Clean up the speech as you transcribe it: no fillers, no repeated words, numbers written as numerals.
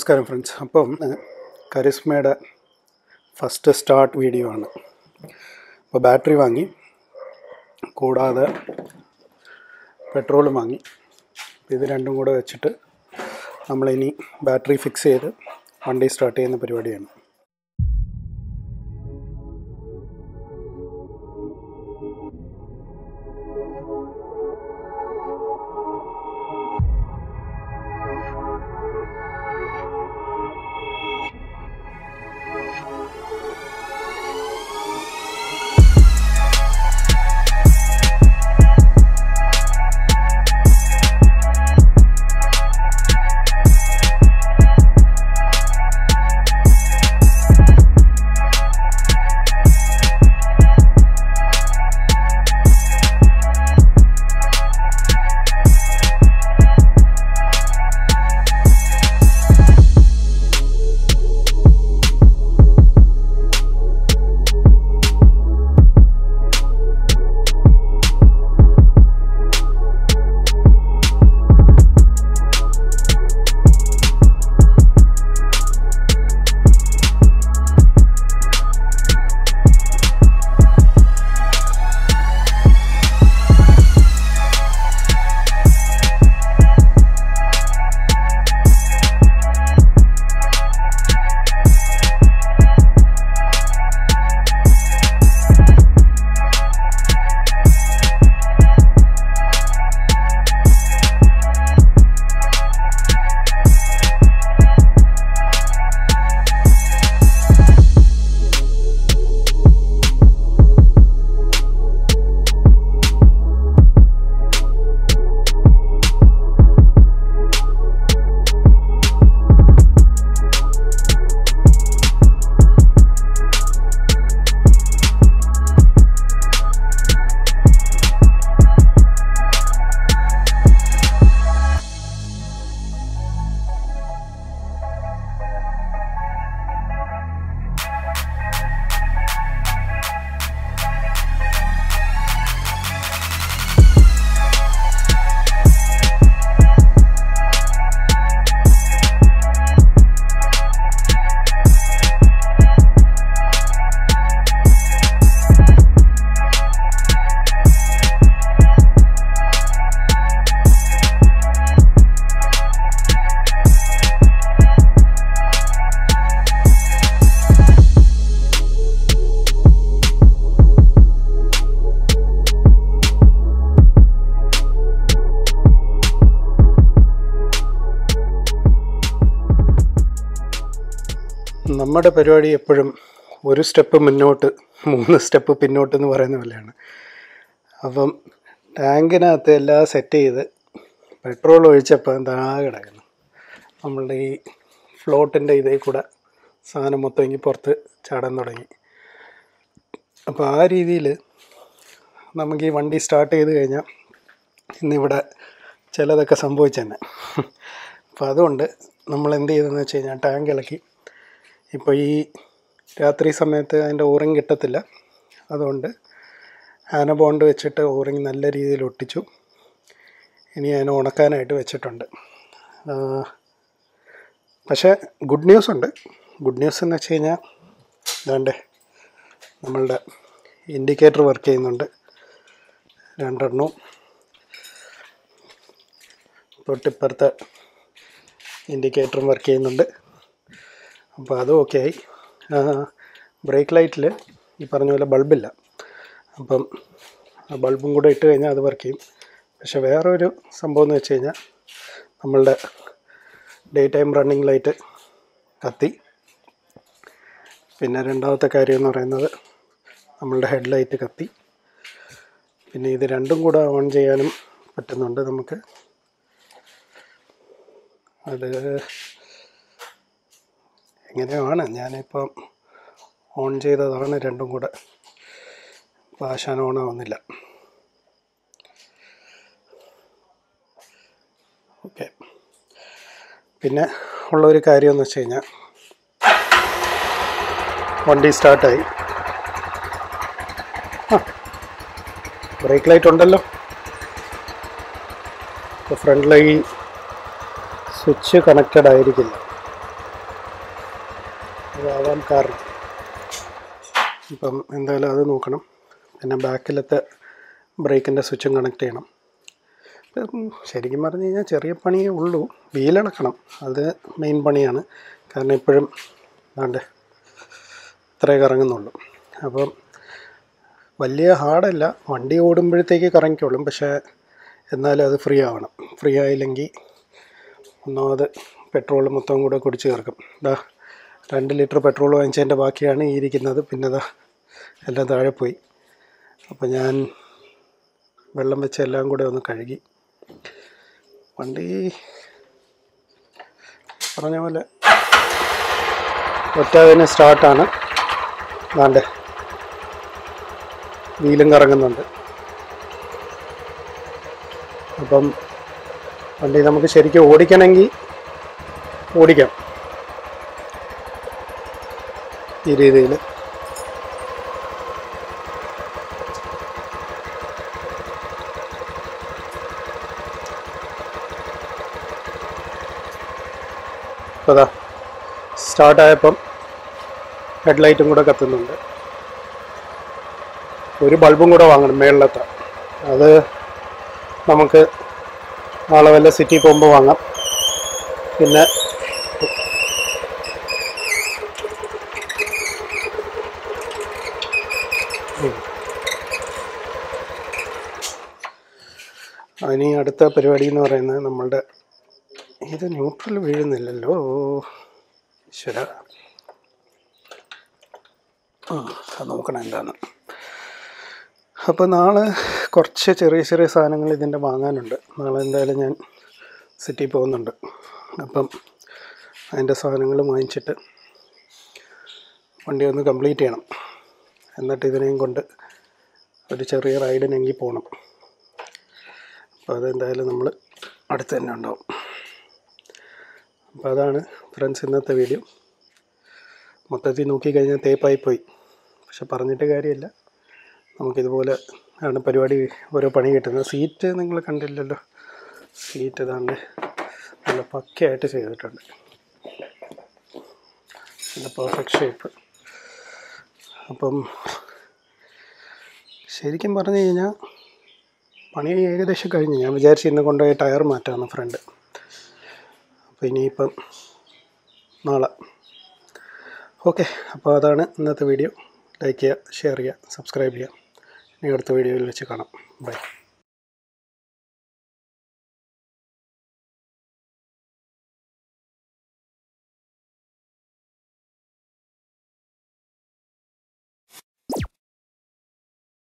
നമസ്കാരം ഫ്രണ്ട്സ്. അപ്പം കരിസ്മയുടെ first start video ആണ്. അപ്പോൾ ബാറ്ററി വാങ്ങി, കൂടാതെ പെട്രോളും വാങ്ങി. ഇത് രണ്ടും കൂടെ വെച്ചിട്ട് നമ്മളിനി ബാറ്ററി ഫിക്സ് ചെയ്ത് വണ്ടി സ്റ്റാർട്ട് ചെയ്യുന്ന പരിപാടിയാണ്. നമ്മുടെ പരിപാടി എപ്പോഴും ഒരു സ്റ്റെപ്പ് മുന്നോട്ട് 3 സ്റ്റെപ്പ് പിന്നോട്ട് എന്ന് പറയുന്ന പോലെയാണ്. അപ്പം ടാങ്കിനകത്ത് എല്ലാം സെറ്റ് ചെയ്ത് പെട്രോൾ ഒഴിച്ചപ്പോൾ എന്താ കിടക്കുന്നു, നമ്മളുടെ ഈ ഫ്ലോട്ടിൻ്റെ ഇതേ കൂടെ സാധനം മൊത്തം ഇങ്ങനെ പുറത്ത് ചാടാൻ തുടങ്ങി. അപ്പോൾ ആ രീതിയിൽ നമുക്ക് ഈ വണ്ടി സ്റ്റാർട്ട് ചെയ്ത് കഴിഞ്ഞാൽ ഇന്നിവിടെ ചിലതൊക്കെ സംഭവിച്ചെന്നെ. അപ്പോൾ അതുകൊണ്ട് നമ്മൾ എന്ത് ചെയ്തെന്ന് വെച്ച് കഴിഞ്ഞാൽ ടാങ്ക് ഇളക്കി. ഇപ്പോൾ ഈ രാത്രി സമയത്ത് അതിൻ്റെ ഓറിങ് കിട്ടത്തില്ല, അതുകൊണ്ട് ആനബോണ്ട് വെച്ചിട്ട് ഓറിങ് നല്ല രീതിയിൽ ഒട്ടിച്ചു. ഇനി അതിനെ ഉണക്കാനായിട്ട് വെച്ചിട്ടുണ്ട്. പക്ഷേ ഗുഡ് ന്യൂസ് ഉണ്ട്. ഗുഡ് ന്യൂസ് എന്ന് വെച്ച് കഴിഞ്ഞാൽ ഇതാണ്ട് നമ്മളുടെ ഇൻഡിക്കേറ്റർ വർക്ക് ചെയ്യുന്നുണ്ട്, 2 എണ്ണവും. തൊട്ടിപ്പുറത്തെ ഇൻഡിക്കേറ്ററും വർക്ക് ചെയ്യുന്നുണ്ട്. അപ്പോൾ അതും ഓക്കെ ആയി. ബ്രേക്ക് ലൈറ്റിൽ ഈ പറഞ്ഞ പോലെ ബൾബില്ല, അപ്പം ആ ബൾബും കൂടെ ഇട്ട് കഴിഞ്ഞാൽ അത് വർക്ക് ചെയ്യും. പക്ഷെ വേറൊരു സംഭവം എന്ന് വെച്ച് കഴിഞ്ഞാൽ നമ്മളുടെ ഡേ ടൈം റണ്ണിങ് ലൈറ്റ് കത്തി. പിന്നെ രണ്ടാമത്തെ കാര്യം എന്ന് പറയുന്നത് നമ്മളുടെ ഹെഡ് ലൈറ്റ് കത്തി. പിന്നെ ഇത് രണ്ടും കൂടെ ഓൺ ചെയ്യാനും പറ്റുന്നുണ്ട് നമുക്ക്. അത് എങ്ങനെയാണ്, ഞാനിപ്പം ഓൺ ചെയ്തതാണ് രണ്ടും കൂടെ. ആശാൻ ഓണാവുന്നില്ല. ഓക്കെ. പിന്നെ ഉള്ളൊരു കാര്യമെന്ന് വെച്ച് കഴിഞ്ഞാൽ വണ്ടി സ്റ്റാർട്ടായി. ബ്രേക്ക് ലൈറ്റ് ഉണ്ടല്ലോ. ഇപ്പോൾ ഫ്രണ്ട് ലൈറ്റ് സ്വിച്ച് കണക്റ്റഡ് ആയിരിക്കില്ല. അതാവാൻ കാരണം. ഇപ്പം എന്തായാലും അത് നോക്കണം. പിന്നെ ബാക്കിലത്തെ ബ്രേക്കിൻ്റെ സ്വിച്ചും കണക്ട് ചെയ്യണം. ഇപ്പം ശരിക്കും പറഞ്ഞു കഴിഞ്ഞാൽ ചെറിയ പണിയേ ഉള്ളൂ. വീലിളക്കണം, അത് മെയിൻ പണിയാണ്. കാരണം ഇപ്പോഴും വേണ്ടേ ഇത്രേ കറങ്ങുന്നുള്ളൂ. അപ്പം വലിയ ഹാർഡല്ല, വണ്ടി ഓടുമ്പോഴത്തേക്ക് കറങ്ങിക്കോളും. പക്ഷേ എന്നാലും അത് ഫ്രീ ആവണം. ഫ്രീ ആയില്ലെങ്കിൽ ഒന്നാമത് പെട്രോൾ മൊത്തം കൂടെ കുടിച്ച് ചേർക്കും. 2 ലിറ്റർ പെട്രോൾ വാങ്ങിച്ചതിൻ്റെ ബാക്കിയാണ് ഈ ഇരിക്കുന്നത്. പിന്നെ എല്ലാം താഴെ പോയി. അപ്പോൾ ഞാൻ വെള്ളം വെച്ച് എല്ലാം കൂടെ ഒന്ന് കഴുകി. വണ്ടി പറഞ്ഞ പോലെ ഒറ്റതിന് സ്റ്റാർട്ടാണ്. വേണ്ടേ വീലും കറങ്ങുന്നുണ്ട്. അപ്പം വണ്ടി നമുക്ക് ശരിക്കും ഓടിക്കണമെങ്കിൽ ഓടിക്കാം ഈ രീതിയിൽ. അപ്പോൾ അതാ സ്റ്റാർട്ടായപ്പം ഹെഡ്ലൈറ്റും കൂടെ കത്തുന്നുണ്ട്. ഒരു ബൾബും കൂടെ വാങ്ങണം മേളിലത്തെ. അത് നമുക്ക് നാളെ വല്ല സിറ്റി പോകുമ്പോൾ വാങ്ങാം. പിന്നെ അതിന് അടുത്ത പരിപാടി എന്ന് പറയുന്നത് നമ്മളുടെ ഇത് ന്യൂട്രൽ വീഴുന്നില്ലല്ലോ, ശരി. നോക്കണം എന്താണ്. അപ്പോൾ നാളെ കുറച്ച് ചെറിയ ചെറിയ സാധനങ്ങൾ ഇതിൻ്റെ വാങ്ങാനുണ്ട്. നാളെ എന്തായാലും ഞാൻ സിറ്റി പോകുന്നുണ്ട്. അപ്പം അതിൻ്റെ സാധനങ്ങൾ വാങ്ങിച്ചിട്ട് വണ്ടി ഒന്ന് കംപ്ലീറ്റ് ചെയ്യണം. എന്നിട്ട് ഇതിനെയും കൊണ്ട് ഒരു ചെറിയ റൈഡിനെങ്കിൽ പോകണം. അപ്പോൾ അതെന്തായാലും നമ്മൾ അടുത്ത് തന്നെ ഉണ്ടാവും. അപ്പോൾ അതാണ് ഫ്രണ്ട്സ് ഇന്നത്തെ വീഡിയോ. മൊത്തത്തിൽ നോക്കിക്കഴിഞ്ഞാൽ തേപ്പായിപ്പോയി. പക്ഷെ പറഞ്ഞിട്ട് കാര്യമില്ല, നമുക്കിതുപോലെ ആണ് പരിപാടി, ഓരോ പണി കിട്ടുന്നത്. സീറ്റ് നിങ്ങൾ കണ്ടില്ലല്ലോ, സീറ്റ് ഇതാണ്ട് നല്ല പക്കയായിട്ട് ചെയ്തിട്ടുണ്ട്, നല്ല പെർഫെക്റ്റ് ഷേപ്പ്. അപ്പം ശരിക്കും പറഞ്ഞു കഴിഞ്ഞാൽ പണി ഏകദേശം കഴിഞ്ഞ്. ഞാൻ വിചാരിച്ച് ഇന്ന് കൊണ്ടുപോയി ടയർ മാറ്റാമെന്ന് ഫ്രണ്ട്. അപ്പോൾ ഇനിയിപ്പം നാളെ. ഓക്കെ, അപ്പോൾ അതാണ് ഇന്നത്തെ വീഡിയോ. ലൈക്ക് ചെയ്യുക, ഷെയർ ചെയ്യുക, സബ്സ്ക്രൈബ് ചെയ്യുക. ഇനി അടുത്ത വീഡിയോയിൽ വെച്ച് കാണാം. ബൈ.